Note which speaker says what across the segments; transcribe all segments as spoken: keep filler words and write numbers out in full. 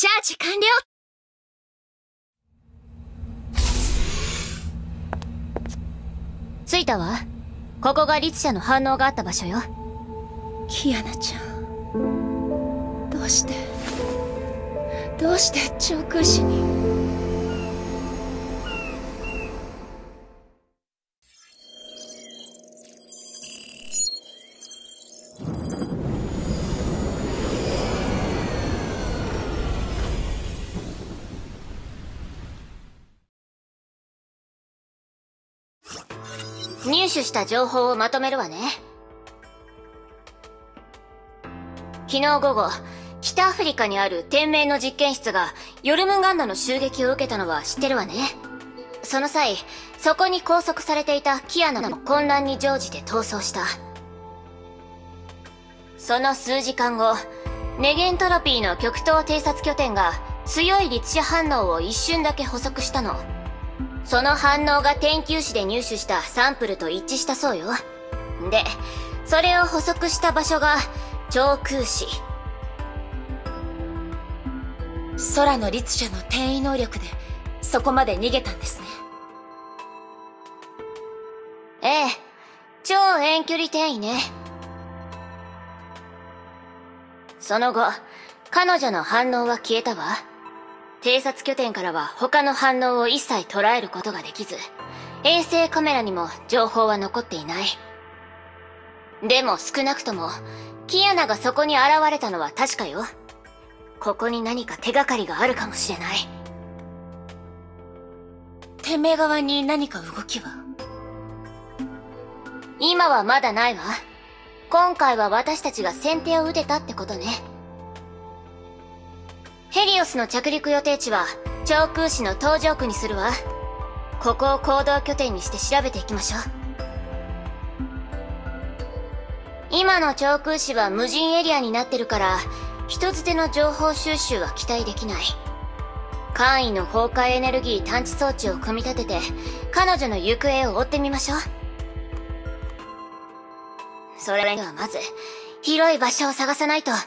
Speaker 1: チャージ完了。
Speaker 2: 着いたわ。ここが律者の反応があった場所よ。
Speaker 1: キアナちゃん、どうしてどうして長空士に。
Speaker 2: 入手した情報をまとめるわね。昨日午後、北アフリカにある天命の実験室がヨルムガンダの襲撃を受けたのは知ってるわね。その際、そこに拘束されていたキアナも混乱に乗じて逃走した。その数時間後、ネゲントロピーの極東偵察拠点が強い律者反応を一瞬だけ捕捉したの。その反応が天球子で入手したサンプルと一致したそうよ。で、それを捕捉した場所が長空子。
Speaker 1: 空の律者の転移能力でそこまで逃げたんですね。
Speaker 2: ええ、超遠距離転移ね。その後、彼女の反応は消えたわ。偵察拠点からは他の反応を一切捉えることができず、衛星カメラにも情報は残っていない。でも少なくとも、キアナがそこに現れたのは確かよ。ここに何か手がかりがあるかもしれない。
Speaker 1: 天命側に何か動きは？
Speaker 2: 今はまだないわ。今回は私たちが先手を打てたってことね。ヘリオスの着陸予定地は長空子の東上区にするわ。ここを行動拠点にして調べていきましょう。今の長空子は無人エリアになってるから、人づての情報収集は期待できない。簡易の崩壊エネルギー探知装置を組み立てて、彼女の行方を追ってみましょう。それにはまず、広い場所を探さないと。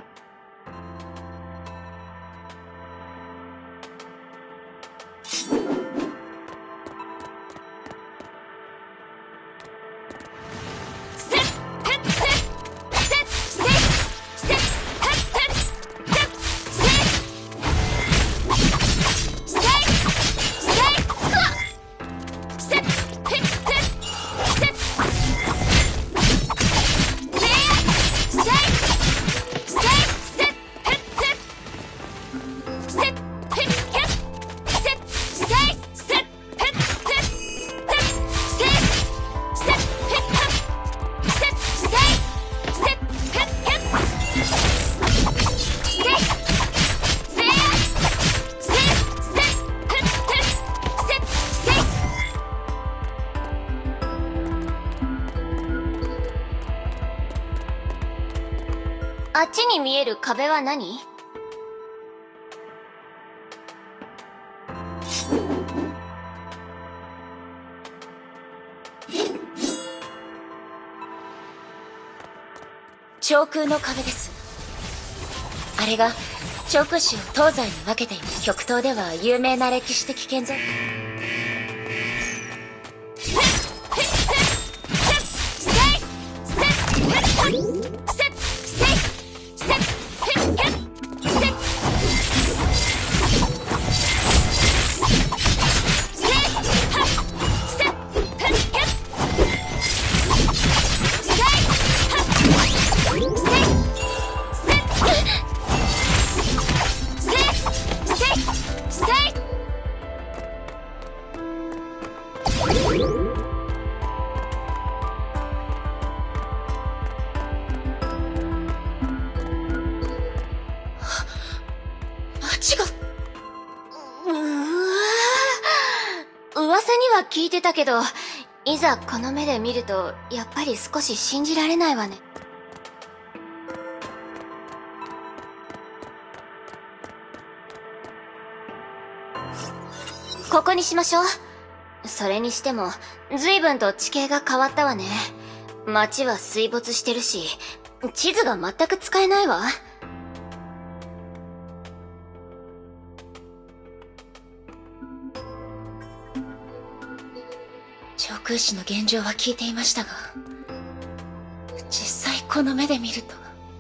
Speaker 2: あっちに見える壁は何？
Speaker 1: 長空の壁です。あれが長空子を東西に分けています。極東では有名な歴史的建造。
Speaker 2: 噂には聞いてたけど、いざこの目で見るとやっぱり少し信じられないわね。ここにしましょう。それにしても随分と地形が変わったわね。街は水没してるし、地図が全く使えないわ。
Speaker 1: 長空士の現状は聞いていましたが、実際この目で見ると。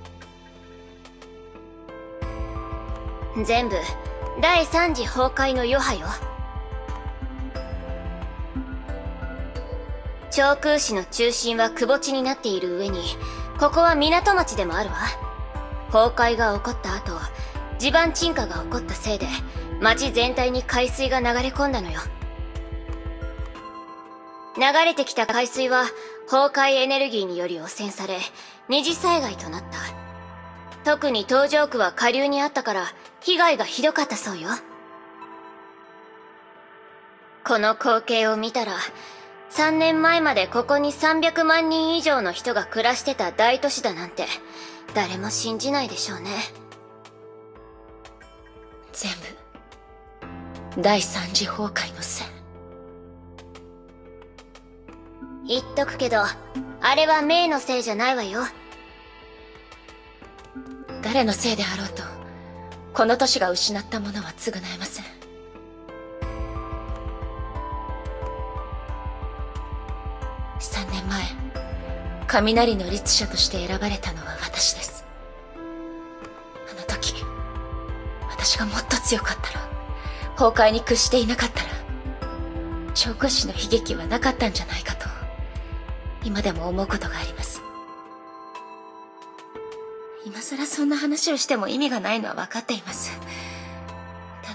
Speaker 2: 全部第三次崩壊の余波よ。長空市の中心は窪地になっている上に、ここは港町でもあるわ。崩壊が起こった後、地盤沈下が起こったせいで町全体に海水が流れ込んだのよ。流れてきた海水は崩壊エネルギーにより汚染され、二次災害となった。特に東条区は下流にあったから被害がひどかったそうよ。この光景を見たら、さんねんまえまでここにさんびゃくまんにん以上の人が暮らしてた大都市だなんて誰も信じないでしょうね。
Speaker 1: 全部第三次崩壊のせい。
Speaker 2: 言っとくけど、あれはメイのせいじゃないわよ。
Speaker 1: 誰のせいであろうと、この都市が失ったものは償えません。さんねんまえ、雷の律者として選ばれたのは私です。あの時、私がもっと強かったら、崩壊に屈していなかったら、長空士の悲劇はなかったんじゃないかと、今でも思うことがあります。今更そんな話をしても意味がないのは分かっています。ただ、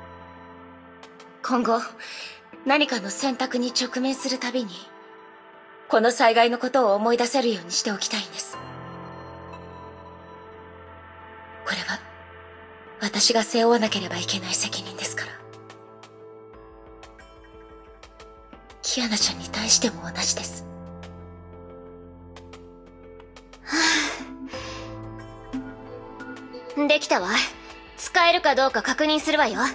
Speaker 1: 今後、何かの選択に直面するたびに、この災害のことを思い出せるようにしておきたいんです。これは、私が背負わなければいけない責任ですから。キアナちゃんに対しても同じです。
Speaker 2: できたわ。使えるかどうか確認するわよ。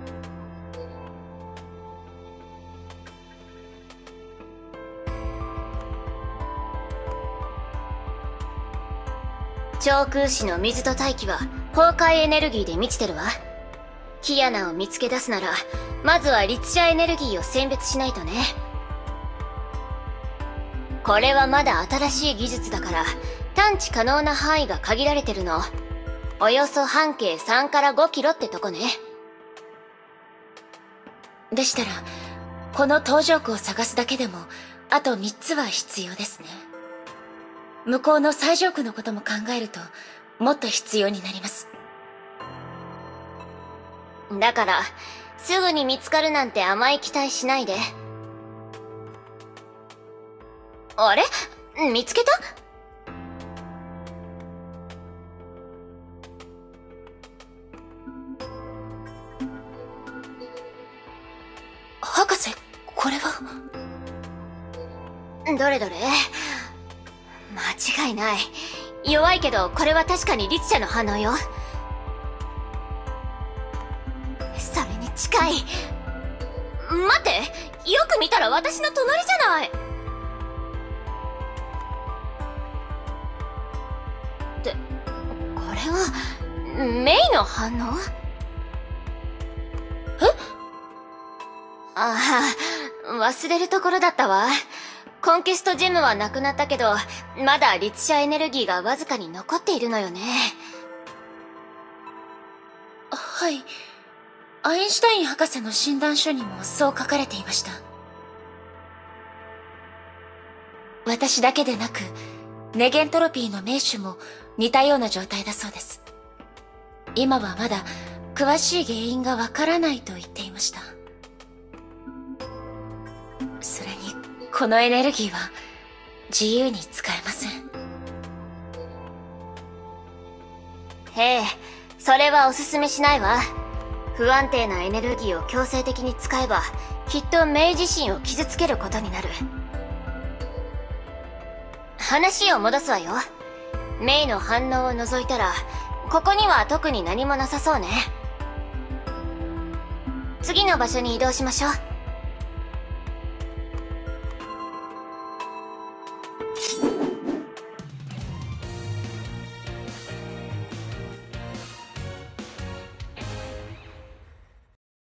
Speaker 2: 長空市の水と大気は崩壊エネルギーで満ちてるわ。キアナを見つけ出すなら、まずは律者エネルギーを選別しないとね。これはまだ新しい技術だから、探知可能な範囲が限られてるの。およそ半径さんからごキロってとこね。
Speaker 1: でしたら、この東条区を探すだけでも、あとみっつは必要ですね。向こうの最上区のことも考えると、もっと必要になります。
Speaker 2: だから、すぐに見つかるなんて甘い期待しないで。あれ？見つけた？
Speaker 1: 博士、これは？
Speaker 2: どれどれ？間違いない。弱いけど、これは確かに律者の反応よ。それに近い。待って、よく見たら私の隣じゃない。って、これは、メイの反応？
Speaker 1: え？
Speaker 2: ああ、忘れるところだったわ。コンキストジェムはなくなったけど、まだ律者エネルギーがわずかに残っているのよね。
Speaker 1: はい。アインシュタイン博士の診断書にもそう書かれていました。私だけでなく、ネゲントロピーの名手も似たような状態だそうです。今はまだ詳しい原因がわからないと言っていました。それに、このエネルギーは自由に使えません。
Speaker 2: へえ、それはおすすめしないわ。不安定なエネルギーを強制的に使えば、きっとメイ自身を傷つけることになる。話を戻すわよ。メイの反応を除いたら、ここには特に何もなさそうね。次の場所に移動しましょう。